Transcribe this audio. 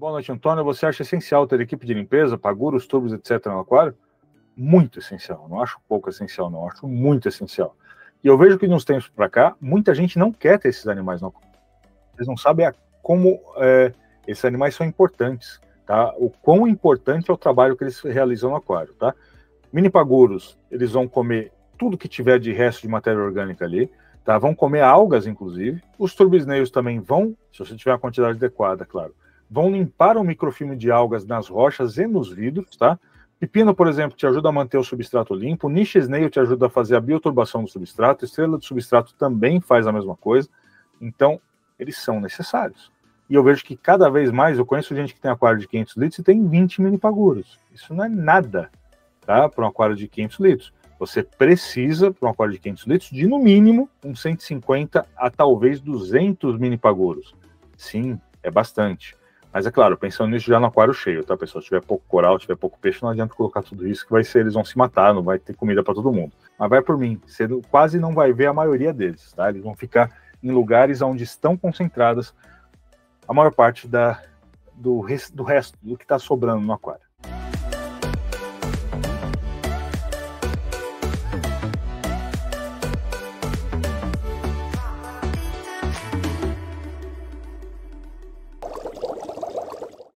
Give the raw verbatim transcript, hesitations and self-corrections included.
Boa noite, Antônio. Você acha essencial ter equipe de limpeza, paguros, tubos, etcétera no aquário? Muito essencial. Não acho pouco essencial, não. Acho muito essencial. E eu vejo que nos tempos para cá, muita gente não quer ter esses animais no aquário. Eles não sabem a, como é, esses animais são importantes, tá? O quão importante é o trabalho que eles realizam no aquário, tá? Mini paguros, eles vão comer tudo que tiver de resto de matéria orgânica ali, tá? Vão comer algas, inclusive. Os turbisneios também vão, se você tiver a quantidade adequada, claro, vão limpar o microfilme de algas nas rochas e nos vidros, tá? Pepino, por exemplo, te ajuda a manter o substrato limpo. Niche snail te ajuda a fazer a bioturbação do substrato. Estrela do substrato também faz a mesma coisa. Então, eles são necessários. E eu vejo que cada vez mais, eu conheço gente que tem aquário de quinhentos litros e tem vinte mini paguros. Isso não é nada, tá? Para um aquário de quinhentos litros. Você precisa, para um aquário de quinhentos litros, de no mínimo uns cento e cinquenta a talvez duzentos mini paguros. Sim, é bastante. Mas é claro, pensando nisso já no aquário cheio, tá, pessoal? Se tiver pouco coral, se tiver pouco peixe, não adianta colocar tudo isso, que vai ser, eles vão se matar, não vai ter comida para todo mundo. Mas vai por mim, você quase não vai ver a maioria deles, tá? Eles vão ficar em lugares onde estão concentradas a maior parte da, do, do resto, do que está sobrando no aquário.